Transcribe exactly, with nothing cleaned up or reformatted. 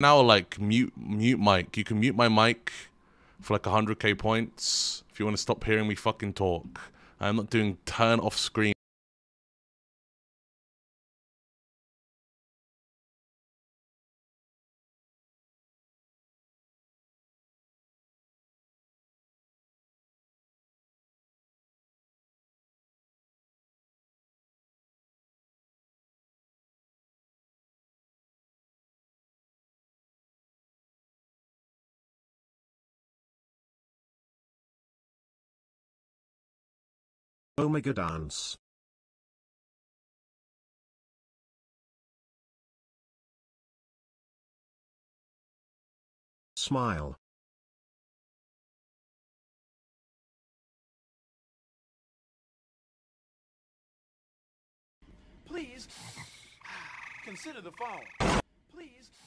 Now, like, mute mute mic. You can mute my mic for like one hundred K points if you want to stop hearing me fucking talk. I'm not doing turn off screen. Omega dance. Smile. Please consider the phone. Please.